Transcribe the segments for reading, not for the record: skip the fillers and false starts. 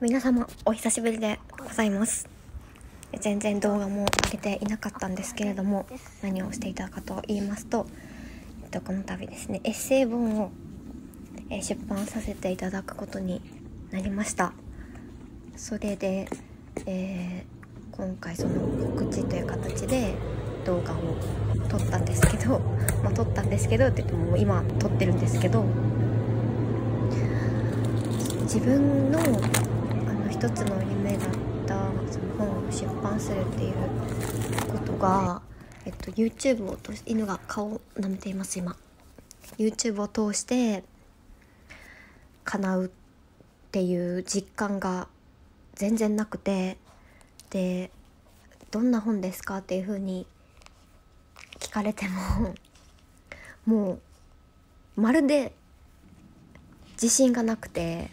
皆様お久しぶりでございます。全然動画も上げていなかったんですけれども、何をしていたかと言いますと、この度ですねエッセイ本を出版させていただくことになりました。それで、今回その告知という形で動画を撮ったんですけど、撮ったんですけどって言っても今撮ってるんですけど、自分の一つの夢だったその本を出版するっていうことが、YouTube を通して犬が顔を舐めています今。YouTube を通して叶うっていう実感が全然なくて、でどんな本ですかっていう風に聞かれてももうまるで自信がなくて、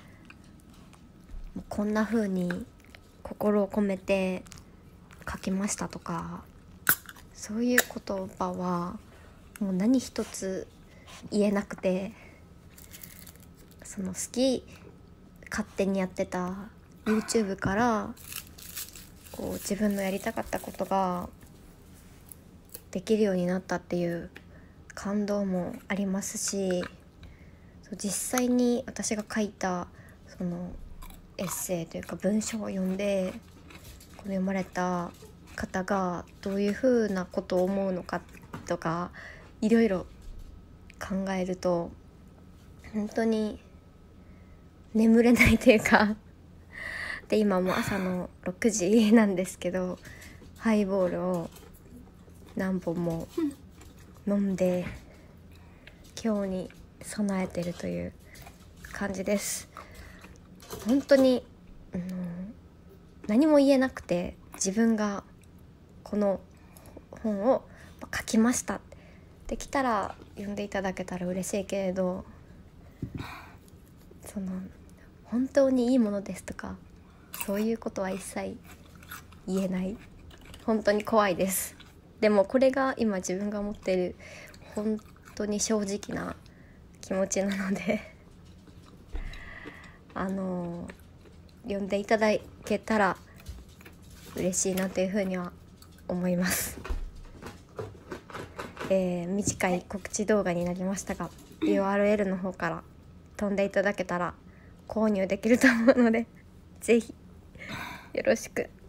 こんな風に心を込めて書きましたとか、そういう言葉はもう何一つ言えなくて、その好き勝手にやってた YouTube からこう自分のやりたかったことができるようになったっていう感動もありますし、実際に私が書いたそのエッセイというか文章を読んで読まれた方がどういうふうなことを思うのかとかいろいろ考えると本当に眠れないというかで今も朝の6時なんですけど、ハイボールを何本も飲んで今日に備えてるという感じです。本当に、何も言えなくて、自分がこの本を書きましたできたら読んでいただけたら嬉しいけれど、その本当にいいものですとかそういうことは一切言えない。本当に怖いです。でもこれが今自分が持っている本当に正直な気持ちなので読んでいただけたら嬉しいなというふうには思います。短い告知動画になりましたが URL の方から飛んでいただけたら購入できると思うのでぜひよろしく